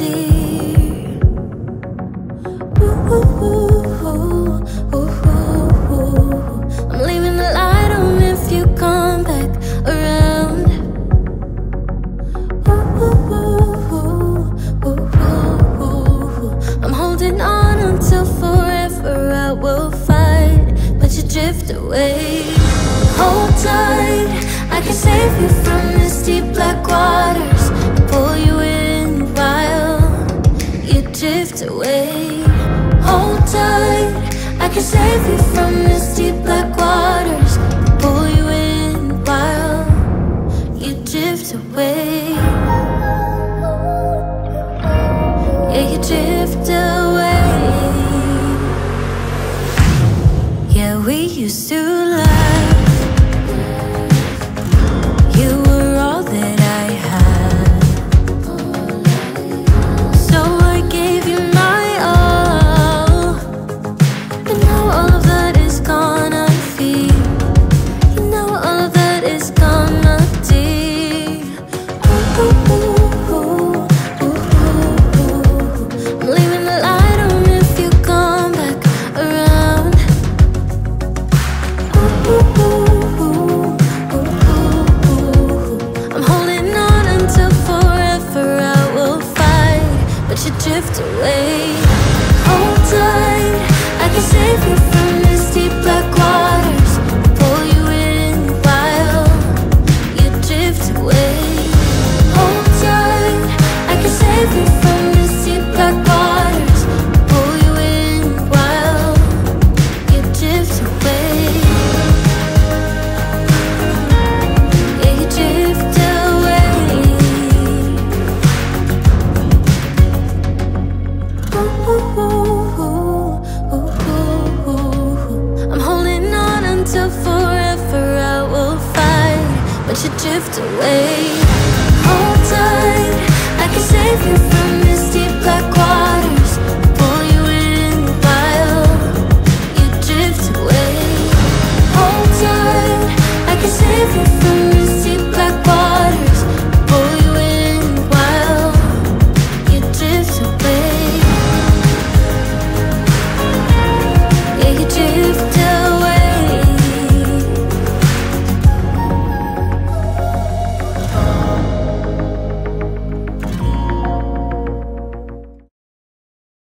dear. I'm leaving the light on if you come back around. I'm holding on until forever. I will fight, but you drift away. Hold tight, I can save you from these deep black waters, pull you in while you drift away. Hold tight, I can save you from these deep black waters, pull you in while you drift away. Yeah, you drift away. Yeah, we used to laugh. You were all that I had, so I gave you my all. But now all of that is gone, I feel. You know all of that is gone, dear. I'm leaving the light on if you come back around. I'm holding on until forever. I will fight, but you drift away. Hold tight, I can save you from these deep black waters, pull you in while you drift away. Hold tight, I can save you from these deep black waters, pull you in while you drift away. Yeah, you drift away. I'm holding on until forever. I will fight, but you drift away.